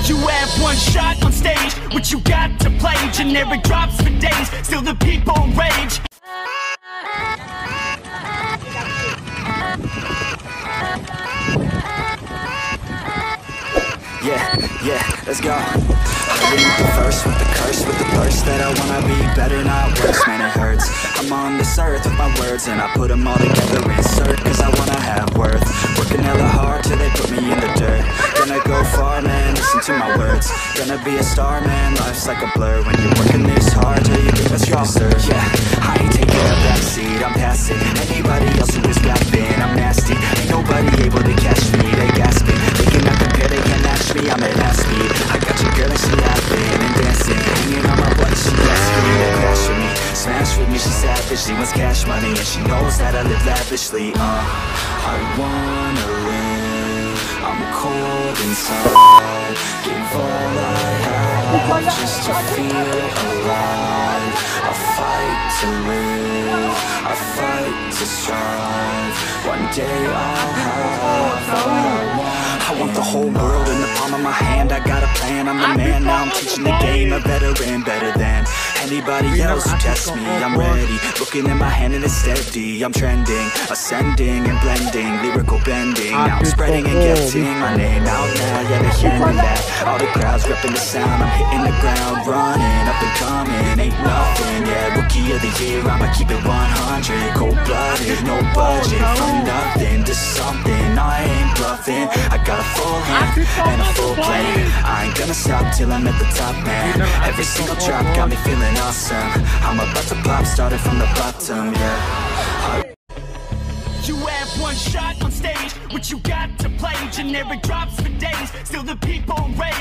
You have one shot on stage, what you got to play. Generic drops for days, still the people rage. Yeah, let's go. I read the verse with the curse, with the thirst that I wanna be better, not worse, man it hurts. I'm on this earth with my words and I put them all together, insert, cause I wanna have worth. Working hella hard till they put me in the dirt. Gonna go far, man, listen to my words. Gonna be a star, man, life's like a blur. When you're working this hard till you get what you deserve. Yeah, I ain't taking a backseat, I'm past it. Anybody else who is rapping, I'm nasty. Ain't nobody able to catch me, they gasping. They cannot compare, they can't match me, I'm at half speed. I got your girl and she laughing and dancing, hanging on my butt, she asking me to crash with me. Smash with me, she savage, she wants cash money and she knows that I live lavishly. I wanna live, I'm cold inside. Give all I have just to feel alive. I fight to live, I fight to strive. One day I'll have all I want. I want the whole world in the palm of my hand. I got a plan, I'm the man. Now I'm teaching the game, a veteran, better than anybody else who tests me. I'm ready, looking at my hand and it's steady. I'm trending, ascending and blending, lyrical bending. Now I'm spreading and getting my name out now. Yeah, they're hearing that. All the crowds repping the sound. I'm hitting the ground, running, up and coming, ain't nothing. Yeah, rookie of the year, I'ma keep it 100. Cold-blooded, no budget, from nothing to something. I ain't bluffing, I got a full hand and a full plan. I ain't gonna stop till I'm at the top, man. Every single drop got me feeling awesome. I'm about to pop, started from the bottom, yeah. You have one shot on stage, what you got to play. Generic drops for days, still the people rage.